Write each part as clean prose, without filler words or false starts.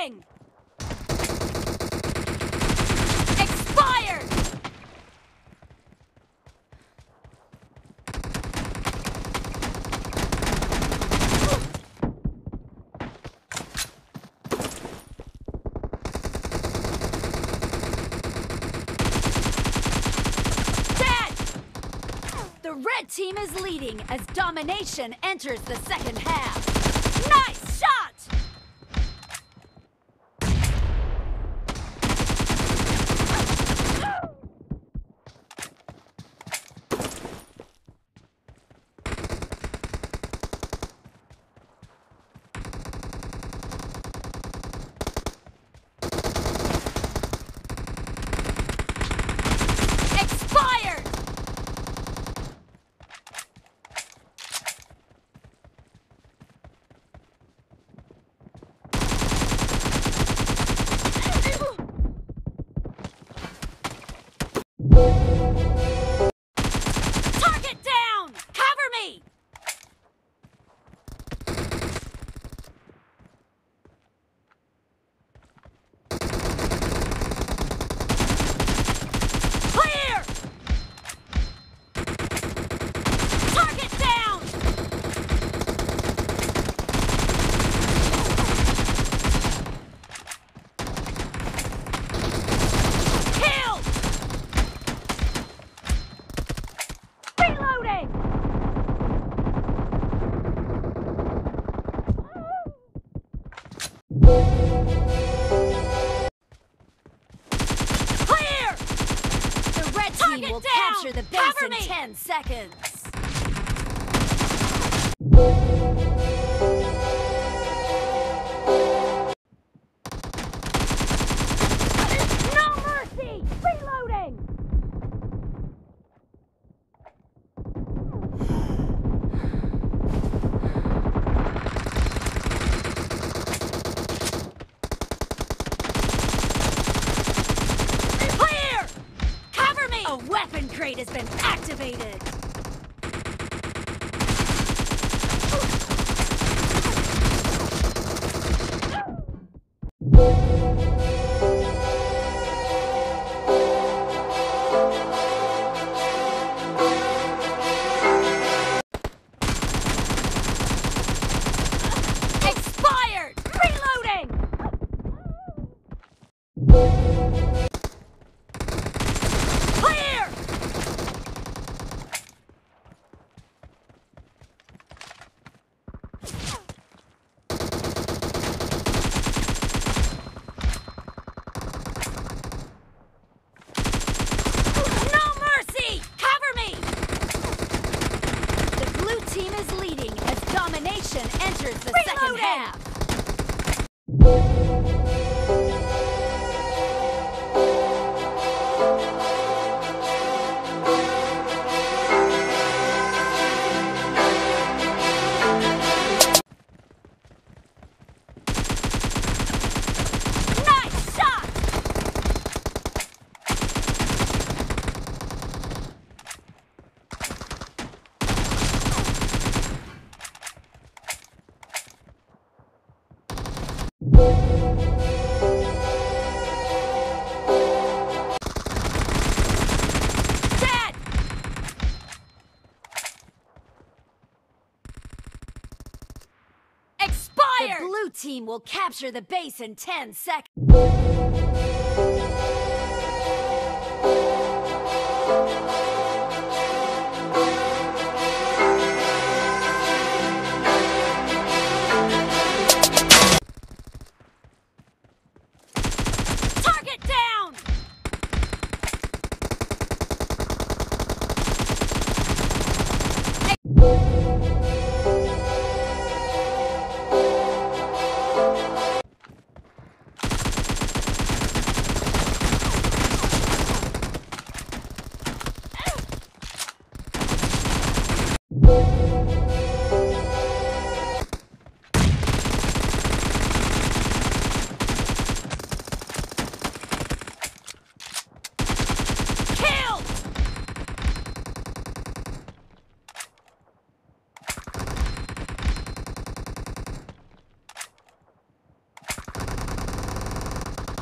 Reloading! Expired! The red team is leading as Domination enters the second half. Nice shot! Target down! Cover me! Clear! Target down! Kill! Reloading! Clear! The red team will capture the base in 10 seconds. No mercy! Reloading! Clear! Cover me! A weapon crate has been activated! Expired! Reloading! Clear! No mercy! Cover me! The blue team is leading as Domination enters the second half. Nice shot! Dead! Expired! The blue team will capture the base in 10 seconds. Target down!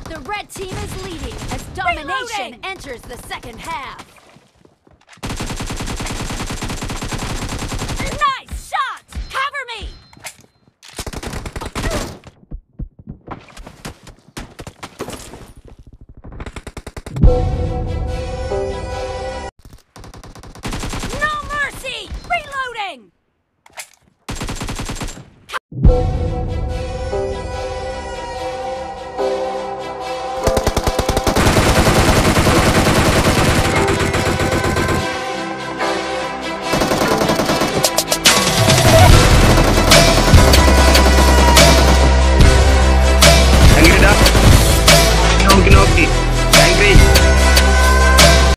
The red team is leading as Domination Reloading! enters the second half. Nice shot! Cover me! No mercy! Reloading! Ginoppi.